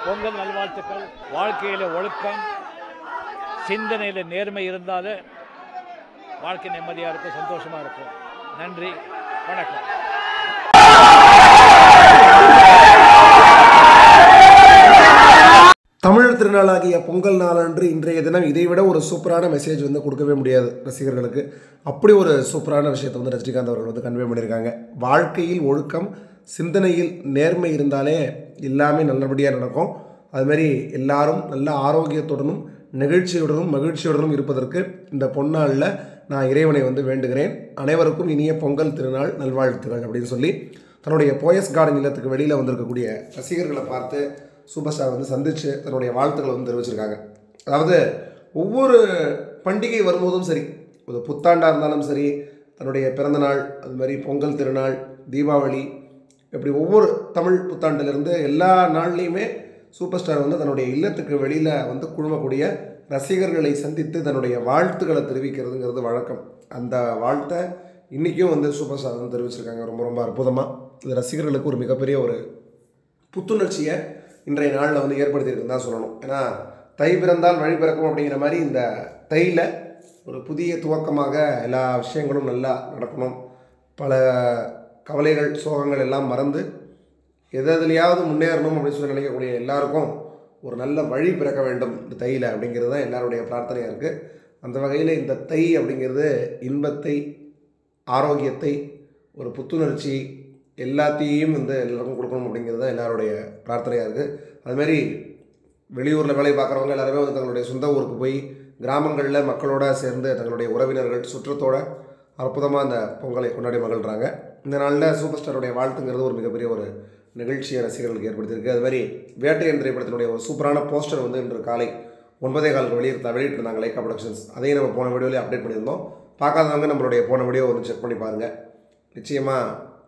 பொங்கல் நல்வாழ்த்துக்கள். வாழ்க்கையில் ஒழுக்கம், சிந்தனையில் நேர்மை இருந்தாலே வாழ்க்கை நிம்மதியாக இருக்கும், சந்தோஷமாக இருக்கும். நன்றி, வணக்கம். தமிழ் திருநாளாகிய பொங்கல் நாளன்று இன்றைய தினம் இதைவிட ஒரு சூப்பரான மெசேஜ் வந்து கொடுக்கவே முடியாது ரசிகர்களுக்கு. அப்படி ஒரு சூப்பரான விஷயத்தை வந்து ரஜினிகாந்த் அவர்கள் வந்து கன்வே பண்ணியிருக்காங்க. வாழ்க்கையில் ஒழுக்கம், சிந்தனையில் நேர்மை இருந்தாலே எல்லாமே நல்லபடியாக நடக்கும். அதுமாரி எல்லாரும் நல்ல ஆரோக்கியத்துடனும் நெகிழ்ச்சியுடனும் மகிழ்ச்சியுடனும் இருப்பதற்கு இந்த பொன்னாளில் நான் இறைவனை வந்து வேண்டுகிறேன். அனைவருக்கும் இனிய பொங்கல் திருநாள் நல்வாழ்த்துக்கள் அப்படின்னு சொல்லி தன்னுடைய போயஸ் கார்டன் இல்லத்துக்கு வெளியில் வந்திருக்கக்கூடிய ரசிகர்களை பார்த்து சூப்பர் ஸ்டார் வந்து சந்தித்து தன்னுடைய வாழ்த்துக்களை வந்து தெரிவிச்சிருக்காங்க. அதாவது ஒவ்வொரு பண்டிகை வரும்போதும் சரி, ஒரு புத்தாண்டாக இருந்தாலும் சரி, தன்னுடைய பிறந்தநாள், அது மாதிரி பொங்கல் திருநாள், தீபாவளி, இப்படி ஒவ்வொரு தமிழ் புத்தாண்டிலிருந்து எல்லா நாள்லேயுமே சூப்பர் ஸ்டார் வந்து தன்னுடைய இல்லத்துக்கு வெளியில் வந்து குழுமக்கூடிய ரசிகர்களை சந்தித்து தன்னுடைய வாழ்த்துக்களை தெரிவிக்கிறதுங்கிறது வழக்கம். அந்த வாழ்த்தை இன்றைக்கும் வந்து சூப்பர் ஸ்டார் வந்து தெரிவிச்சிருக்காங்க. ரொம்ப ரொம்ப அற்புதமாக இது ரசிகர்களுக்கு ஒரு மிகப்பெரிய ஒரு புத்துணர்ச்சியை இன்றைய நாளில் வந்து ஏற்படுத்தியிருக்குன்னு தான் சொல்லணும். ஏன்னா தை பிறந்தால் வழி பிறக்கும் அப்படிங்கிற மாதிரி இந்த தையில் ஒரு புதிய துவக்கமாக எல்லா விஷயங்களும் நல்லா நடக்கணும். பல கவலைகள் சோகங்கள் எல்லாம் மறந்து எதுலையாவது முன்னேறணும் அப்படின்னு சொல்லி நினைக்கக்கூடிய எல்லாருக்கும் ஒரு நல்ல வழி பிறக்க வேண்டும் இந்த தையில் அப்படிங்கிறது தான் எல்லாருடைய பிரார்த்தனையாக இருக்குது. அந்த வகையில் இந்த தை அப்படிங்கிறது இன்பத்தை, ஆரோக்கியத்தை, ஒரு புத்துணர்ச்சி எல்லாத்தையும் வந்து எல்லாருக்கும் கொடுக்கணும் அப்படிங்கிறது தான் எல்லாருடைய பிரார்த்தனையாக இருக்குது. அதுமாரி வெளியூரில் வேலை பார்க்குறவங்க எல்லாருமே வந்து தங்களுடைய சொந்த ஊருக்கு போய் கிராமங்களில் மக்களோடு சேர்ந்து தங்களுடைய உறவினர்கள் சுற்றத்தோடு அற்புதமாக அந்த பொங்கலை கொண்டாடி மகிழ்கிறாங்க. இந்த நாளில் சூப்பர் ஸ்டாருடைய வாழ்த்துங்கிறது ஒரு மிகப்பெரிய ஒரு நிகழ்ச்சியை ரசிகர்களுக்கு ஏற்படுத்தியிருக்கு. அதுமாதிரி வேட்டையன் திரைப்படத்தினுடைய ஒரு சூப்பரான போஸ்டர் வந்து இன்று காலை 9:15 வெளியிட்டிருந்தாங்க லைக்கா ப்ரொடக்ஷன்ஸ். அதையும் நம்ம போன வீடியோலேயே அப்டேட் பண்ணியிருந்தோம். பார்க்காதவங்க நம்மளுடைய போன வீடியோ வந்து செக் பண்ணி பாருங்கள். நிச்சயமாக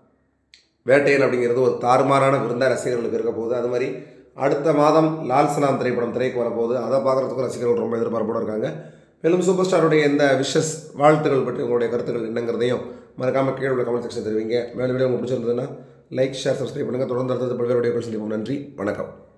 வேட்டையன் அப்படிங்கிறது ஒரு தாறுமாறான விருந்தாக ரசிகர்களுக்கு இருக்க போகுது. அது மாதிரி அடுத்த மாதம் லால் சலாம் திரைப்படம் திரைக்கு வரப்போகுது. அதை பார்க்குறதுக்கும் ரசிகர்கள் ரொம்ப எதிர்பார்ப்போடு இருக்காங்க. மேலும் சூப்பர் ஸ்டாருடைய இந்த விஷஸ் வாழ்த்துக்கள் பற்றி உங்களுடைய கருத்துக்கள் என்னங்கிறதையும் மறக்காமல் கீழே உள்ள கமெண்ட் செக்ஷன் தெரிவிங்க. மேலும் வீடியோ உங்களுக்கு பிடிச்சிருந்ததுன்னா லைக், ஷேர், சப்ஸ்கிரைப் பண்ணுங்கள். தொடர்ந்து அடுத்தது பல்வேறு வீடியோக்கள் சந்திப்போம். நன்றி, வணக்கம்.